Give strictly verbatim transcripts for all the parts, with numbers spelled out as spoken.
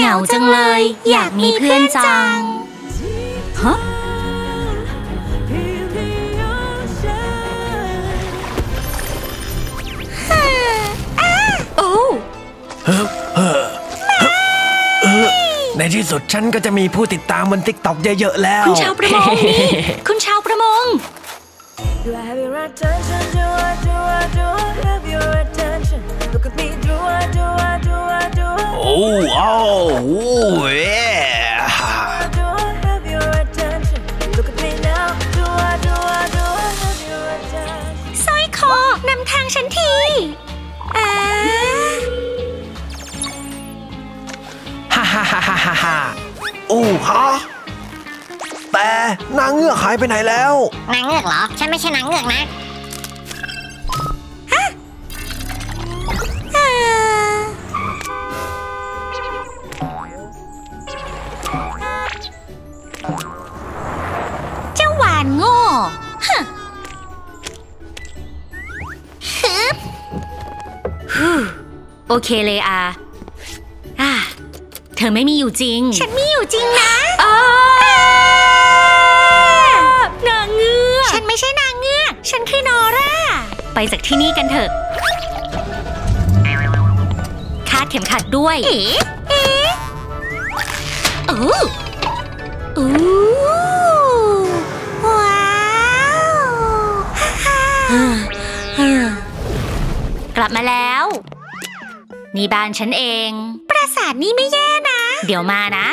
เหงาจังเลยอยากมีเพื่อนจังฮะโอ้ในที่สุดฉันก็จะมีผู้ติดตามบน ติ๊กต็อก เยอะๆแล้วคุณชาวประมง คุณชาวประมงโอ้โอ้โอ้เย่สร้อยคอนำทางฉันทีอ่าฮ่าฮ่าฮ่าฮ่าฮ่าโอ้ฮะแต่นางเงือกหายไปไหนแล้วนางเงือกเหรอฉันไม่ใช่นางเงือกนะเจ้าหวานโง่ฮะฮึบโอเคเลยอาอ่าเธอไม่มีอยู่จริงฉันมีอยู่จริงนะนางเงือกฉันไม่ใช่นางเงือกฉันคือนอร่าไปจากที่นี่กันเถอะคาดเข็มขัดด้วยเอ๊ะเอ๊ะโอ้โอ้ว้าวกลับมาแล้วนี่บ้านฉันเองปราสาทนี่ไม่แย่นะเดี๋ยวมานะ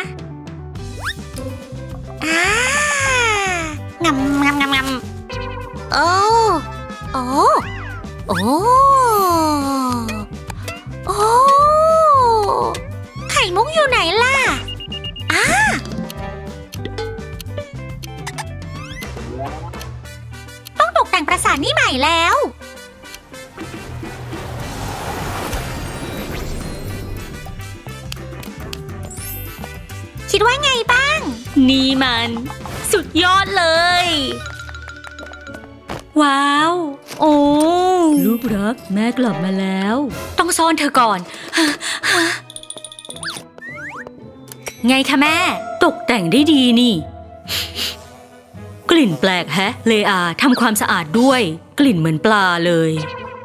อ่างำงำงำงำโอ้โอ้โอ้โอ้ไข่มุกอยู่ไหนล่ะอ่าต้องตกแต่งปราสาทนี่ใหม่แล้วคิดว่าไงบ้างนี่มันสุดยอดเลยว้าวโอ้ลูกรักแม่กลับมาแล้วต้องซ่อนเธอก่อนไงคะแม่ตกแต่งได้ดีนี่กลิ่นแปลกแฮะเลอาทำความสะอาดด้วยกลิ่นเหมือนปลาเลย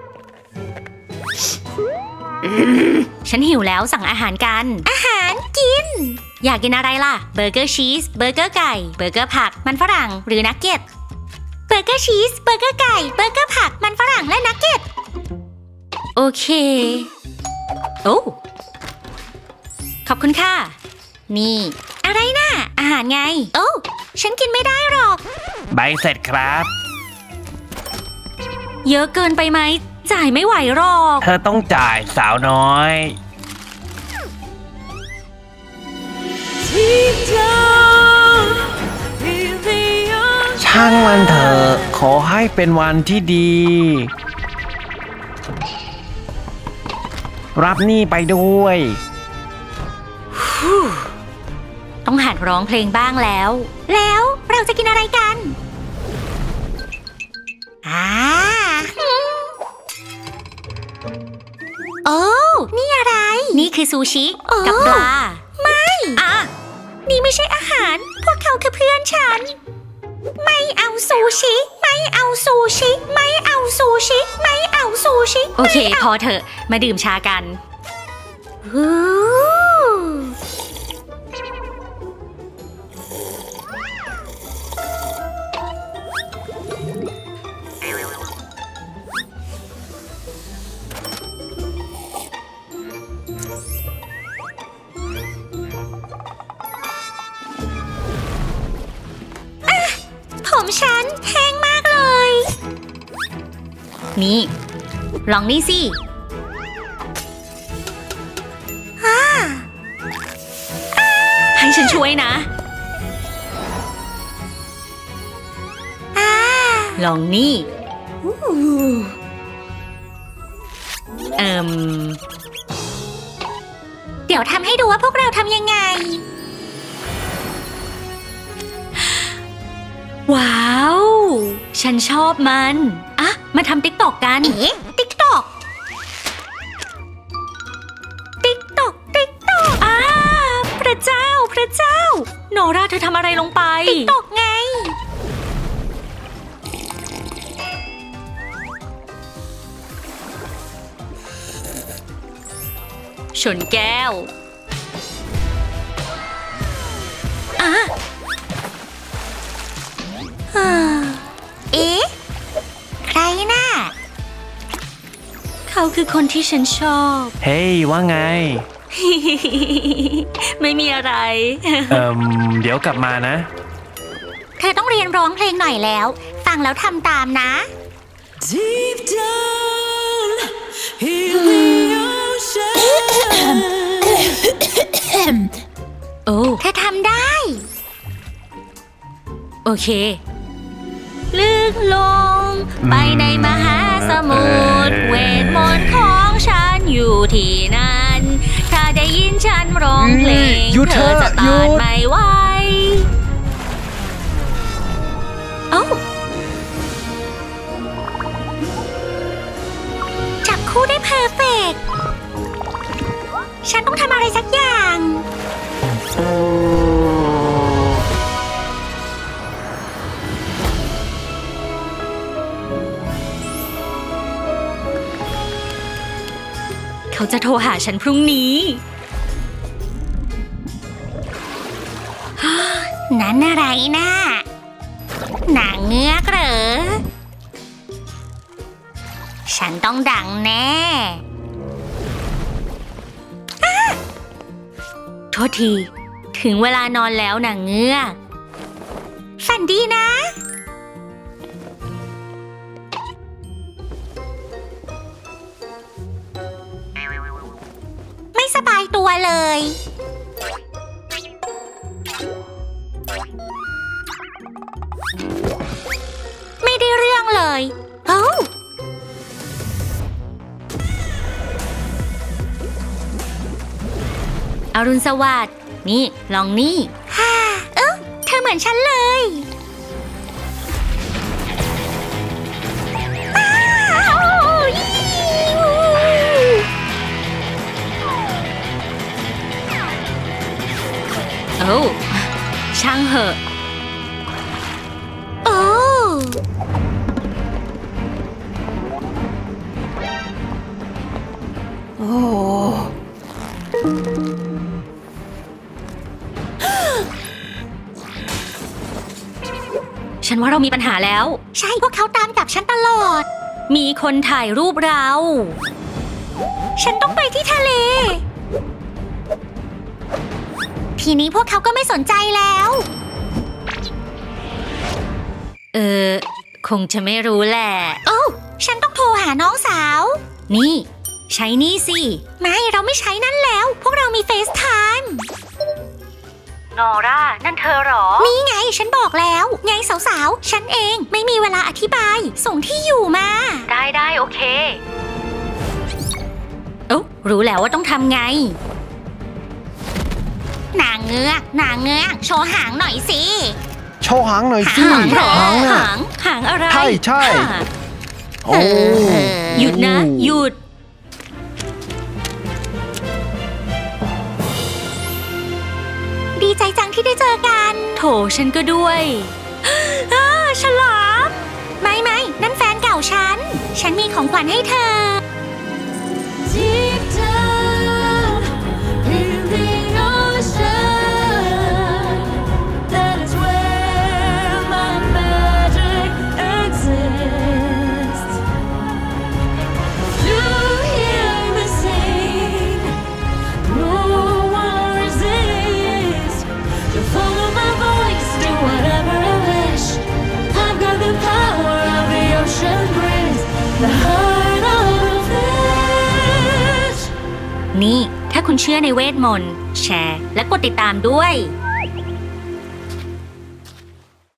ฉันหิวแล้วสั่งอาหารกันอาหารกินอยากกินอะไรล่ะเบอร์เกอร์ชีสเบอร์เกอร์ไก่เบอร์เกอร์ผักมันฝรั่งหรือนักเก็ตเบอร์เกอร์ชีสเบอร์เกอร์ไก่เบอร์เกอร์ผักมันฝรั่งและนักเก็ตโอเคโอ้ขอบคุณค่ะนี่อะไรน่ะอาหารไงโอ้ฉันกินไม่ได้หรอกใบเสร็จครับเยอะเกินไปไหมจ่ายไม่ไหวหรอกเธอต้องจ่ายสาวน้อยช่างมันเถอะขอให้เป็นวันที่ดีรับนี่ไปด้วยต้องหัดร้องเพลงบ้างแล้วแล้วเราจะกินอะไรกันอ่าโอ้นี่อะไรนี่คือซูชิกับปลาไม่อ่ะนี่ไม่ใช่อาหารพวกเขาคือเพื่อนฉันไม่เอาซูชิไม่เอาซูชิไม่เอาซูชิไม่เอาซูชิโอเคพอเถอะมาดื่มชากันผมฉันแห้งมากเลยนี่ลองนี่สิให้ฉันช่วยนะลองนี่เอิ่มเดี๋ยวทำให้ดูว่าพวกเราทำยังไงว้าวฉันชอบมันอ่ะมาทำติ๊กตอกกันเอ๊ะติ๊กตอกติ๊กตอกติ๊กตอกอ่าอทำอะไรลงไปติ๊กตกไงชนแก้วอ่ะเอ๊ะใครน่ะเขาคือคนที่ฉันชอบเฮ้ยว่าไงไม่มีอะไรเอ่มเดี๋ยวกลับมานะเธอต้องเรียนร้องเพลงหน่อยแล้ว ฟังแล้วทำตามนะ Deep down in the ocean โอ้เธอทำได้โอเคลึกลงไปในมหาสมุทรเวทมนต์ของฉันอยู่ที่นั่นถ้าได้ยินฉันร้องเพลงเธอจะต้านไม่ไหวเอ้าจับคู่ได้เพอร์เฟกต์ฉันต้องทำอะไรสักอย่างเขาจะโทรหาฉันพรุ่งนี้ นั่นอะไรนะหนังเงือกเหรอฉันต้องดังแน่โทษทีถึงเวลานอนแล้วหนังเงือกฝันดีนะสบายตัวเลยไม่ได้เรื่องเลยเอ้าอรุณสวัสดิ์นี่ลองนี่ฮ่าเอ้าเธอเหมือนฉันเลยโอ้ช่างเหอะโอ้โอ้ฉันว่าเรามีปัญหาแล้วใช่พวกเขาตามจับฉันตลอดมีคนถ่ายรูปเราฉันต้องไปที่ทะเลทีนี้พวกเขาก็ไม่สนใจแล้วเออคงจะไม่รู้แหละโอ้ฉันต้องโทรหาน้องสาวนี่ใช้นี่สิไม่เราไม่ใช้นั่นแล้วพวกเรามีเฟซไทม์นอร่านั่นเธอหรอนี่ไงฉันบอกแล้วไงสาวๆฉันเองไม่มีเวลาอธิบายส่งที่อยู่มาได้ได้โอเคโอ้รู้แล้วว่าต้องทำไงนางเงือกนางเงือกโชว์หางหน่อยสิโชว์หางหน่อยสิหางหางหางหางอะไรใช่ใช่โอ้หยุดนะหยุดดีใจจังที่ได้เจอกันโถฉันก็ด้วยฉลามไม่ไม่นั่นแฟนเก่าฉันฉันมีของขวัญให้เธอนี่ถ้าคุณเชื่อในเวทมนต์แชร์และกดติดตามด้วย